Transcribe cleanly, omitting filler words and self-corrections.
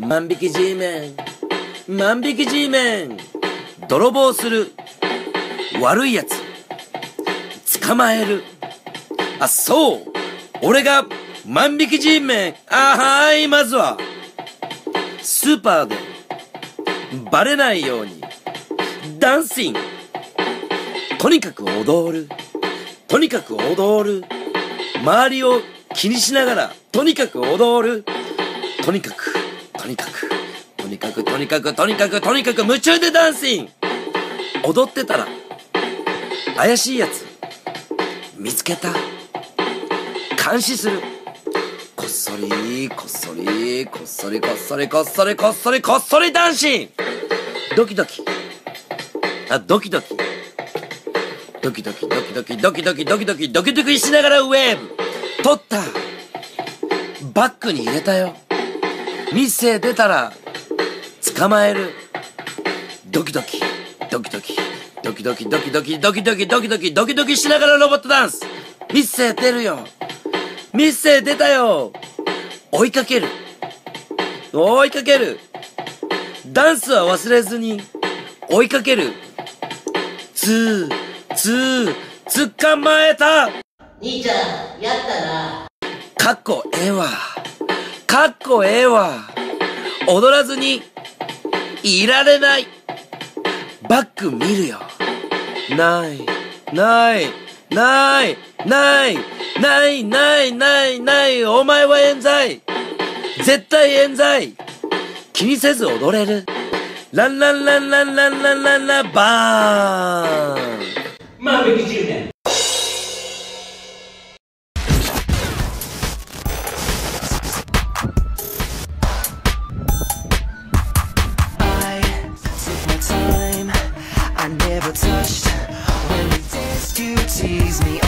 万引き G メン、万引き G メン、泥棒する悪いやつ捕まえる。あ、そう、俺が万引き G メン。はい、まずはスーパーでバレないようにダンシング、とにかく踊る、とにかく踊る、周りを気にしながらとにかく踊る、とにかくとにかくとにかくとにかくとにかくとにかく夢中でダンシング。踊ってたら怪しいやつ見つけた、監視する、こっそりこっそりこっそりこっそりこっそりこっそりこっそりダンシング。ドキドキ、ドキドキドキドキドキドキドキドキドキドキドキドキしながらウェーブ取った、バッグに入れたよ、店出たら捕まえる、ドキドキドキドキドキドキドキドキドキドキドキドキドキドキしながらロボットダンス、店出るよ、店出たよ、追いかける追いかける、ダンスは忘れずに追いかける、捕まえた。 兄ちゃんやったな。 かっこええわ、かっこええわ、踊らずにいられない、バック見るよ、ないないないないないないないない、お前は冤罪、絶対冤罪、気にせず踊れる、ランランランランランランランランバーン。 万引き10年。 I never touched when you danced, you tease me.